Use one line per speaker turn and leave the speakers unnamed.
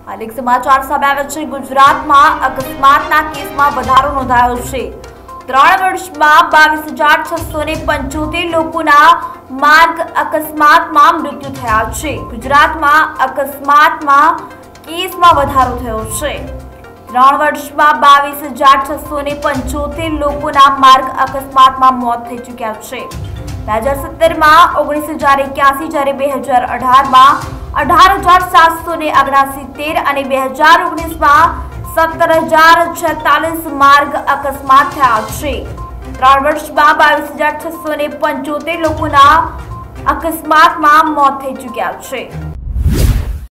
અનેક સમાચાર સામે આવ્યા છે। ગુજરાતમાં અકસ્માતના કેસમાં વધારો નોંધાયો છે। 3 વર્ષમાં 22,675 લોકોના માર્ગ અકસ્માતમાં મૃત્યુ થયા છે। ગુજરાતમાં અકસ્માતમાં કેસમાં વધારો થયો છે। 3 વર્ષમાં 22,675 લોકોના માર્ગ અકસ્માતમાં મોત થઈ ચૂક્યા છે। 2017માં 19,081 જ્યારે 2018માં 18,779 અને 2019માં 17,046 માર્ગ અકસ્માત થયા છે। 3 વર્ષમાં 22,675 લોકોના અકસ્માતમાં મોત થઈ ચૂક્યા છે।